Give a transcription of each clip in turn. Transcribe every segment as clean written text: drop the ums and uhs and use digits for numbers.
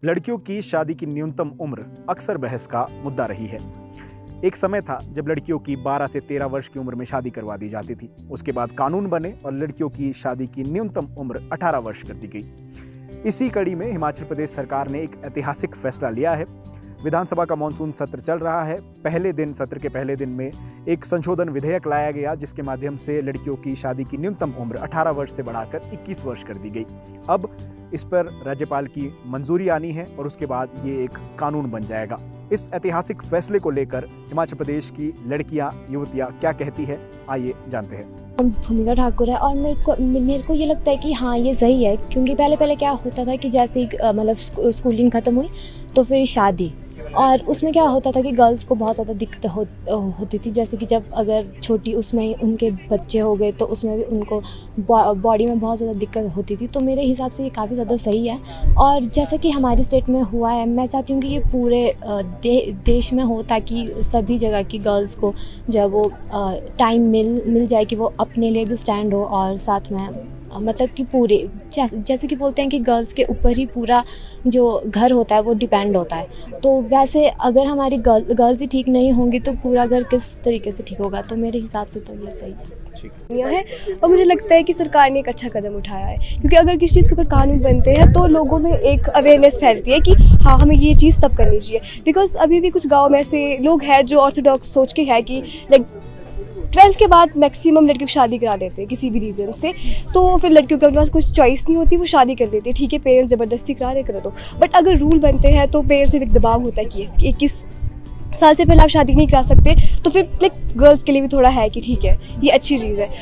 लड़कियों की शादी की न्यूनतम उम्र अक्सर बहस का मुद्दा रही है। एक समय था जब लड़कियों की 12 से 13 वर्ष की उम्र में शादी करवा दी जाती थी। उसके बाद कानून बने और लड़कियों की शादी की न्यूनतम उम्र 18 वर्ष कर दी गई। इसी कड़ी में हिमाचल प्रदेश सरकार ने एक ऐतिहासिक फैसला लिया है। विधानसभा का मानसून सत्र चल रहा है। सत्र के पहले दिन में एक संशोधन विधेयक लाया गया जिसके माध्यम से लड़कियों की शादी की न्यूनतम उम्र 18 वर्ष से बढ़ाकर 21 वर्ष कर दी गई। अब इस पर राज्यपाल की मंजूरी आनी है और उसके बाद ये एक कानून बन जाएगा। इस ऐतिहासिक फैसले को लेकर हिमाचल प्रदेश की लड़कियां, युवतियां क्या कहती है, आइए जानते हैं। भूमिका ठाकुर है और मेरे को ये लगता है कि हाँ ये सही है, क्योंकि पहले क्या होता था कि जैसे मतलब स्कूलिंग ख़त्म हुई तो फिर शादी, और उसमें क्या होता था कि गर्ल्स को बहुत ज़्यादा दिक्कत होती थी। जैसे कि जब अगर छोटी उसमें उनके बच्चे हो गए तो उसमें भी उनको बॉडी में बहुत ज़्यादा दिक्कत होती थी। तो मेरे हिसाब से ये काफ़ी ज़्यादा सही है। और जैसा कि हमारी स्टेट में हुआ है, मैं चाहती हूँ कि ये पूरे देश में हो, ताकि सभी जगह की गर्ल्स को जब वो टाइम मिल जाए कि वो अपने लिए भी स्टैंड हो, और साथ में मतलब कि पूरे जैसे कि बोलते हैं कि गर्ल्स के ऊपर ही पूरा जो घर होता है वो डिपेंड होता है। तो वैसे अगर हमारी गर्ल्स ही ठीक नहीं होंगी तो पूरा घर किस तरीके से ठीक होगा। तो मेरे हिसाब से तो ये सही है। और मुझे लगता है कि सरकार ने एक अच्छा कदम उठाया है, क्योंकि अगर किसी चीज़ के ऊपर कानून बनते हैं तो लोगों में एक अवेयरनेस फैलती है कि हाँ हमें ये चीज़ तब करनी चाहिए। बिकॉज अभी भी कुछ गाँव में ऐसे लोग हैं जो ऑर्थोडॉक्स सोच के है कि लाइक 12th के बाद मैक्सिमम लड़कियों की शादी करा देते हैं किसी भी रीज़न से। तो फिर लड़कियों के पास कुछ चॉइस नहीं होती, वो शादी कर देती है। ठीक है, पेरेंट्स ज़बरदस्ती करा दे, करो दो, बट अगर रूल बनते हैं तो पेरेंट्स से एक दबाव होता है कि 21 साल से पहले आप शादी नहीं करा सकते। तो फिर लाइक गर्ल्स के लिए भी थोड़ा है कि ठीक है ये अच्छी चीज़ है,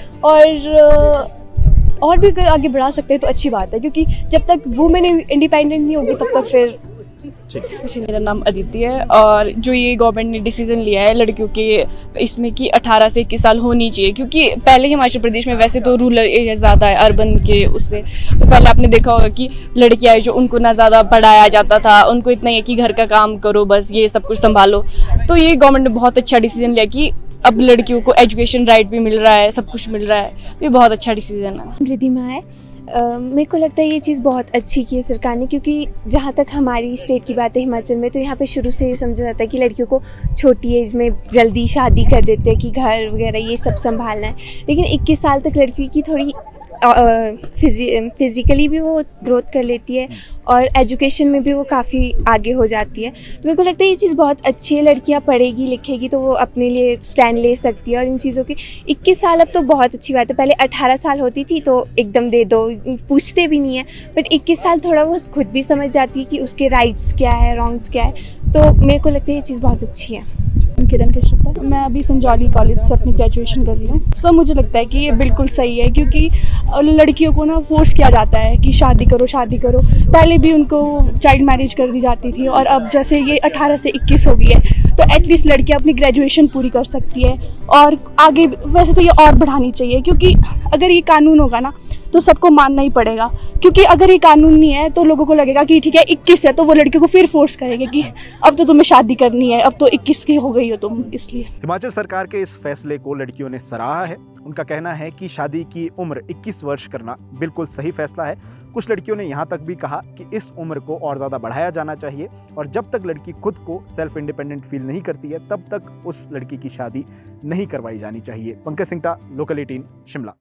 और भी अगर आगे बढ़ा सकते हैं तो अच्छी बात है, क्योंकि जब तक वुमेन इंडिपेंडेंट नहीं होगी तब तक फिर। मेरा नाम अदिति है, और जो ये गवर्नमेंट ने डिसीजन लिया है लड़कियों के इसमें कि 18 से 21 साल होनी चाहिए, क्योंकि पहले हिमाचल प्रदेश में वैसे तो रूरल एरिया ज़्यादा है अर्बन के उससे। तो पहले आपने देखा होगा कि लड़कियां जो उनको ना ज़्यादा पढ़ाया जाता था, उनको इतना ही कि घर का काम करो, बस ये सब कुछ संभालो। तो ये गवर्नमेंट ने बहुत अच्छा डिसीजन लिया कि अब लड़कियों को एजुकेशन राइट भी मिल रहा है, सब कुछ मिल रहा है। तो ये बहुत अच्छा डिसीजन है। रिधिमा है। मेरे को लगता है ये चीज़ बहुत अच्छी की है सरकार ने, क्योंकि जहाँ तक हमारी स्टेट की बात है हिमाचल में, तो यहाँ पे शुरू से ये समझा जाता है कि लड़कियों को छोटी एज में जल्दी शादी कर देते हैं कि घर वगैरह ये सब संभालना है। लेकिन 21 साल तक लड़की की थोड़ी फिज़िकली भी वो ग्रोथ कर लेती है और एजुकेशन में भी वो काफ़ी आगे हो जाती है। तो मेरे को लगता है ये चीज़ बहुत अच्छी है। लड़कियां पढ़ेगी लिखेगी तो वो अपने लिए स्टैंड ले सकती है। और इन चीज़ों की 21 साल अब तो बहुत अच्छी बात है। पहले 18 साल होती थी तो एकदम दे दो, पूछते भी नहीं है, बट 21 साल थोड़ा वो खुद भी समझ जाती है कि उसके राइट्स क्या है, रॉन्ग्स क्या है। तो मेरे को लगता है ये चीज़ बहुत अच्छी है। किरण कश्यप, मैं अभी संजौली कॉलेज से अपनी ग्रेजुएशन कर रही हूँ। सब मुझे लगता है कि ये बिल्कुल सही है, क्योंकि लड़कियों को ना फोर्स किया जाता है कि शादी करो शादी करो। पहले भी उनको चाइल्ड मैरिज कर दी जाती थी, और अब जैसे ये 18 से 21 हो गई है तो एटलीस्ट लड़कियाँ अपनी ग्रेजुएशन पूरी कर सकती है। और आगे वैसे तो ये और बढ़ानी चाहिए, क्योंकि अगर ये कानून होगा ना तो सबको मानना ही पड़ेगा। क्योंकि अगर ये कानून नहीं है तो लोगों को लगेगा कि ठीक है 21 है, तो वो लड़कियों को फिर फोर्स करेंगे कि अब तो तुम्हें शादी करनी है, अब तो 21 की हो गई हो तुम। इसलिए हिमाचल सरकार के इस फैसले को लड़कियों ने सराहा है। उनका कहना है कि शादी की उम्र 21 वर्ष करना बिल्कुल सही फैसला है। कुछ लड़कियों ने यहाँ तक भी कहा कि इस उम्र को और ज़्यादा बढ़ाया जाना चाहिए, और जब तक लड़की खुद को सेल्फ इंडिपेंडेंट फील नहीं करती है तब तक उस लड़की की शादी नहीं करवाई जानी चाहिए। पंकज सिंगटा, लोकल 18, शिमला।